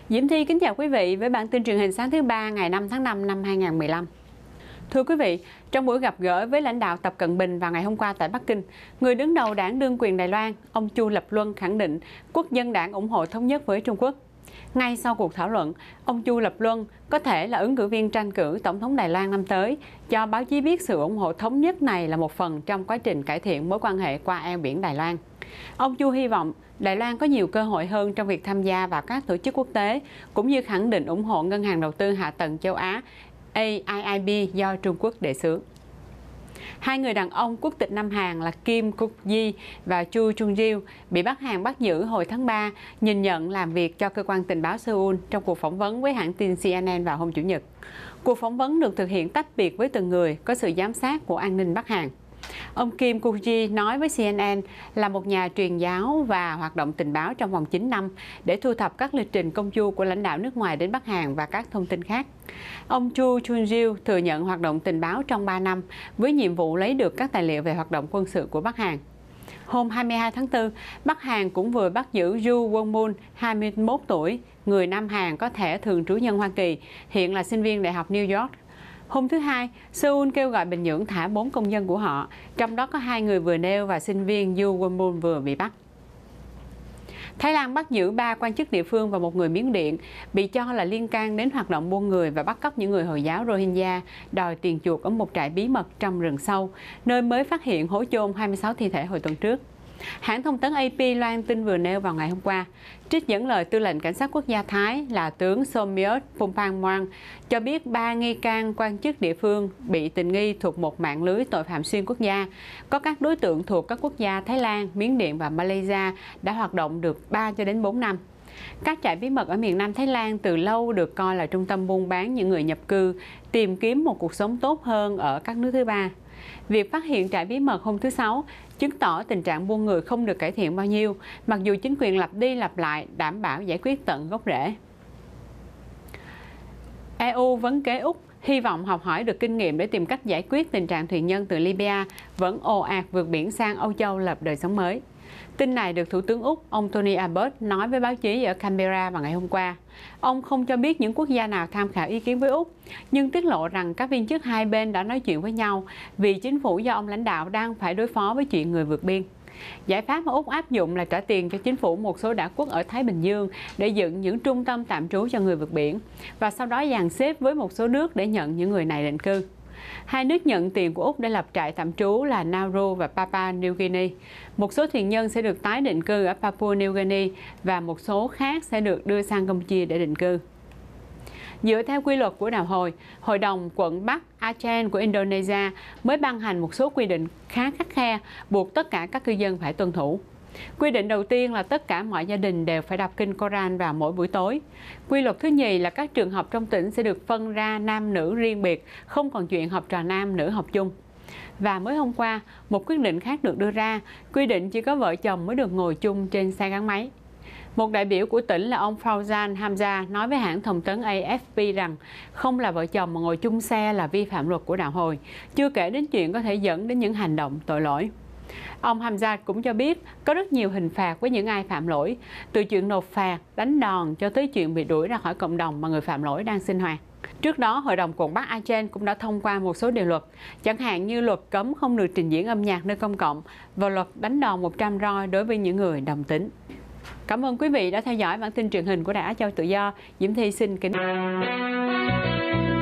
Diễm Thi kính chào quý vị với bản tin truyền hình sáng thứ Ba ngày 5 tháng 5 năm 2015. Thưa quý vị, trong buổi gặp gỡ với lãnh đạo Tập Cận Bình vào ngày hôm qua tại Bắc Kinh, người đứng đầu đảng đương quyền Đài Loan, ông Chu Lập Luân khẳng định Quốc dân đảng ủng hộ thống nhất với Trung Quốc. Ngay sau cuộc thảo luận, ông Chu Lập Luân có thể là ứng cử viên tranh cử Tổng thống Đài Loan năm tới, cho báo chí biết sự ủng hộ thống nhất này là một phần trong quá trình cải thiện mối quan hệ qua eo biển Đài Loan. Ông Chu hy vọng Đài Loan có nhiều cơ hội hơn trong việc tham gia vào các tổ chức quốc tế, cũng như khẳng định ủng hộ Ngân hàng Đầu tư Hạ tầng Châu Á AIIB do Trung Quốc đề xướng. Hai người đàn ông quốc tịch Nam Hàn là Kim Kuk-yi và Chu Chung-ril bị Bắc Hàn bắt giữ hồi tháng 3, nhìn nhận làm việc cho cơ quan tình báo Seoul trong cuộc phỏng vấn với hãng tin CNN vào hôm Chủ nhật. Cuộc phỏng vấn được thực hiện tách biệt với từng người, có sự giám sát của an ninh Bắc Hàn. Ông Kim Kuk-yi nói với CNN là một nhà truyền giáo và hoạt động tình báo trong vòng 9 năm để thu thập các lịch trình công du của lãnh đạo nước ngoài đến Bắc Hàn và các thông tin khác. Ông Chu Chung-ril thừa nhận hoạt động tình báo trong 3 năm với nhiệm vụ lấy được các tài liệu về hoạt động quân sự của Bắc Hàn. Hôm 22 tháng 4, Bắc Hàn cũng vừa bắt giữ Yu Won-mun, 21 tuổi, người Nam Hàn có thẻ thường trú nhân Hoa Kỳ, hiện là sinh viên Đại học New York. Hôm thứ Hai, Seoul kêu gọi Bình Nhưỡng thả 4 công dân của họ, trong đó có 2 người vừa nêu và sinh viên Yu Won-mun vừa bị bắt. Thái Lan bắt giữ 3 quan chức địa phương và một người Miến Điện bị cho là liên can đến hoạt động buôn người và bắt cóc những người Hồi giáo Rohingya đòi tiền chuộc ở một trại bí mật trong rừng sâu, nơi mới phát hiện hố chôn 26 thi thể hồi tuần trước. Hãng thông tấn AP loan tin vừa nêu vào ngày hôm qua, trích dẫn lời Tư lệnh Cảnh sát Quốc gia Thái là tướng Somyot Phumthangmrang cho biết 3 nghi can quan chức địa phương bị tình nghi thuộc một mạng lưới tội phạm xuyên quốc gia. Có các đối tượng thuộc các quốc gia Thái Lan, Miến Điện và Malaysia đã hoạt động được 3 cho đến 4 năm. Các trại bí mật ở miền Nam Thái Lan từ lâu được coi là trung tâm buôn bán những người nhập cư, tìm kiếm một cuộc sống tốt hơn ở các nước thứ ba. Việc phát hiện trại bí mật hôm thứ Sáu chứng tỏ tình trạng buôn người không được cải thiện bao nhiêu, mặc dù chính quyền lặp đi lặp lại đảm bảo giải quyết tận gốc rễ. EU vấn kế Úc hy vọng học hỏi được kinh nghiệm để tìm cách giải quyết tình trạng thuyền nhân từ Libya vẫn ồ ạt vượt biển sang Âu Châu lập đời sống mới. Tin này được Thủ tướng Úc, ông Tony Abbott, nói với báo chí ở Canberra vào ngày hôm qua. Ông không cho biết những quốc gia nào tham khảo ý kiến với Úc, nhưng tiết lộ rằng các viên chức hai bên đã nói chuyện với nhau vì chính phủ do ông lãnh đạo đang phải đối phó với chuyện người vượt biên. Giải pháp mà Úc áp dụng là trả tiền cho chính phủ một số đảo quốc ở Thái Bình Dương để dựng những trung tâm tạm trú cho người vượt biển, và sau đó dàn xếp với một số nước để nhận những người này định cư. Hai nước nhận tiền của Úc để lập trại tạm trú là Nauru và Papua New Guinea. Một số thuyền nhân sẽ được tái định cư ở Papua New Guinea và một số khác sẽ được đưa sang Campuchia để định cư. Dựa theo quy luật của đạo hồi, Hội đồng quận Bắc Aceh của Indonesia mới ban hành một số quy định khá khắt khe buộc tất cả các cư dân phải tuân thủ. Quy định đầu tiên là tất cả mọi gia đình đều phải đọc kinh Koran vào mỗi buổi tối. Quy luật thứ nhì là các trường học trong tỉnh sẽ được phân ra nam nữ riêng biệt, không còn chuyện học trò nam nữ học chung. Và mới hôm qua, một quyết định khác được đưa ra, quy định chỉ có vợ chồng mới được ngồi chung trên xe gắn máy. Một đại biểu của tỉnh là ông Fauzan Hamza nói với hãng thông tấn AFP rằng không là vợ chồng mà ngồi chung xe là vi phạm luật của đạo hồi, chưa kể đến chuyện có thể dẫn đến những hành động tội lỗi. Ông Hamza cũng cho biết có rất nhiều hình phạt với những ai phạm lỗi, từ chuyện nộp phạt, đánh đòn cho tới chuyện bị đuổi ra khỏi cộng đồng mà người phạm lỗi đang sinh hoạt. Trước đó, Hội đồng quận Bắc Aceh cũng đã thông qua một số điều luật, chẳng hạn như luật cấm không được trình diễn âm nhạc nơi công cộng và luật đánh đòn 100 roi đối với những người đồng tính. Cảm ơn quý vị đã theo dõi bản tin truyền hình của Đài Á Châu Tự Do. Diễm Thi xin kính